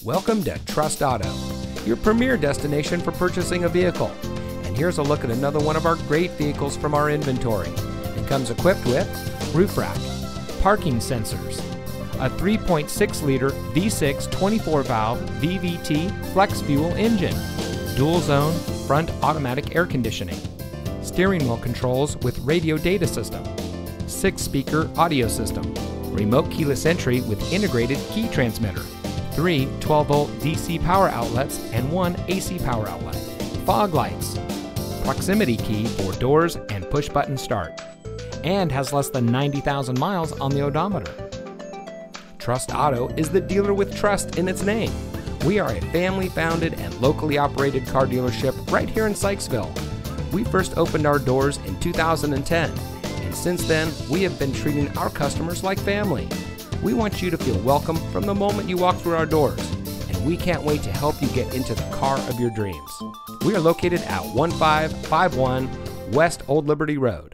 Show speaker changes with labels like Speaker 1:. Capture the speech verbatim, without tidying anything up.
Speaker 1: Welcome to Trust Auto, your premier destination for purchasing a vehicle. And here's a look at another one of our great vehicles from our inventory. It comes equipped with roof rack, parking sensors, a three point six liter V six twenty-four valve V V T flex fuel engine, dual zone front automatic air conditioning, steering wheel controls with radio data system, six speaker audio system, remote keyless entry with integrated key transmitter, three twelve volt D C power outlets and one A C power outlet, fog lights, proximity key for doors and push button start, and has less than ninety thousand miles on the odometer. Trust Auto is the dealer with trust in its name. We are a family-founded and locally operated car dealership right here in Sykesville. We first opened our doors in two thousand ten, and since then, we have been treating our customers like family. We want you to feel welcome from the moment you walk through our doors, and we can't wait to help you get into the car of your dreams. We are located at one five five one West Old Liberty Road.